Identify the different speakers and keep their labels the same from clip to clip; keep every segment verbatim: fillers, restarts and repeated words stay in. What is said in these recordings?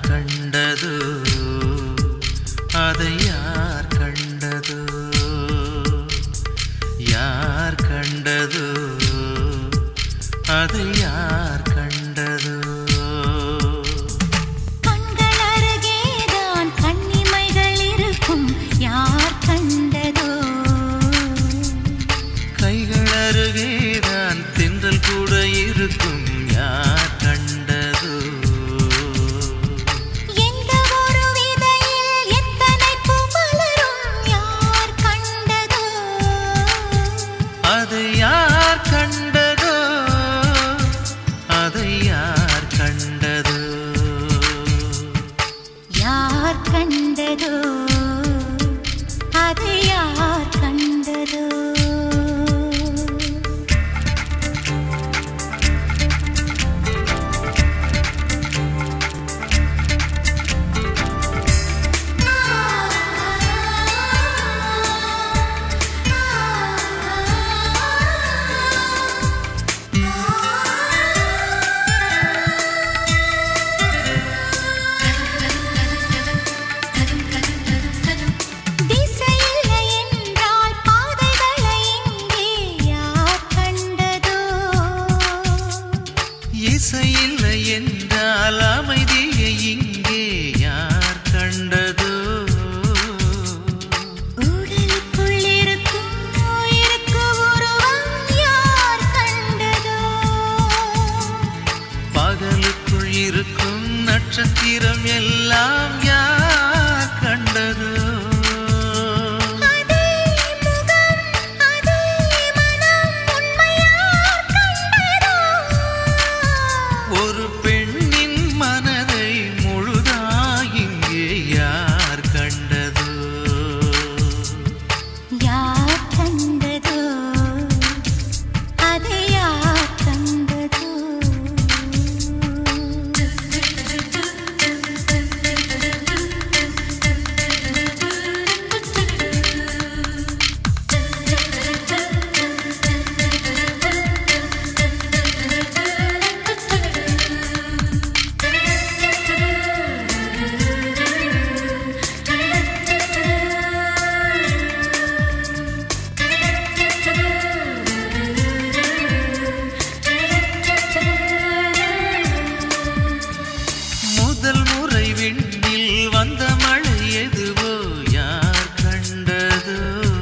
Speaker 1: கண்டதோ அதை யார் கண்டதோ யார் கண்டதோ அதை யார் கண்டதோ
Speaker 2: கண்கள் அருகேதான் கண்ணிமைகள் இருக்கும் யார் கண்டதோ
Speaker 1: கைகள் அருகேதான் தென்றல் கூட இருக்கும் யார் கண்டதோ
Speaker 2: எந்த ஒரு விதையில் எத்தனை பூ மலரும் யார் கண்டதோ
Speaker 1: அதை யார் கண்டதோ அதை யார் கண்டதோ
Speaker 2: யார் கண்டதோ அதை யார் கண்டதோ திசையில்லை என்றால் பாதைகளை இங்கே யார் கண்டதோ
Speaker 1: இசையில்லை என்றால் அமைதியை இங்கே யார் கண்டதோ
Speaker 2: உடலுக்குள் இருக்கும் உயிருக்கு உருவம் யார் கண்டதோ
Speaker 1: பகலுக்குள் இருக்கும் நட்சத்திரம் எல்லாம் யார் கண்டதோ
Speaker 2: அதே முகம் அதே மனம் உண்மை யார் கண்டதோ
Speaker 1: ஒரு பெண்ணின் மனதை முழுதாய் இங்கே யார் கண்டதோ
Speaker 2: யார் கண்டதோ அதை யார் கண்டதோ
Speaker 1: முதல் முறை விண்ணில் வந்த மழை எதுவோ யார் கண்டதோ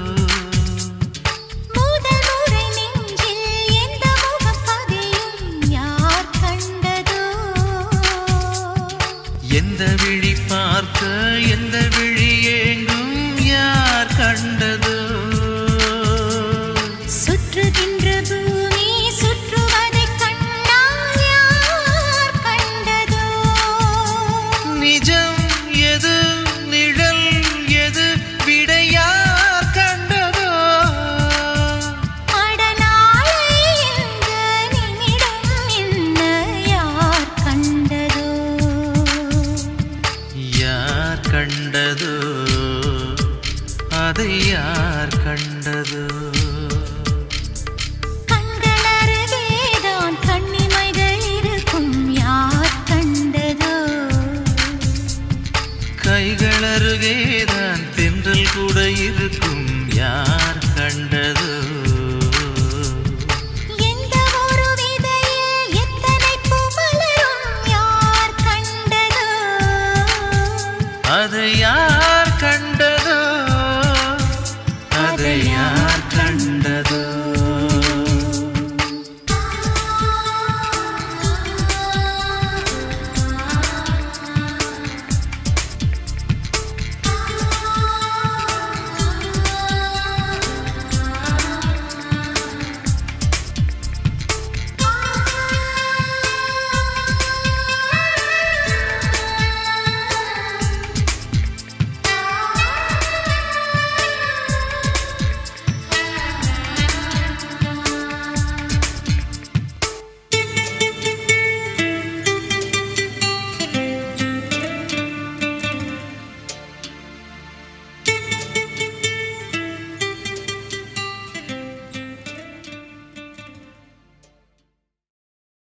Speaker 2: முதல் முறை நெஞ்சில் எந்த முகப்பதியும் யார் கண்டதோ
Speaker 1: எந்த விழி பார்க்க எந்த விழி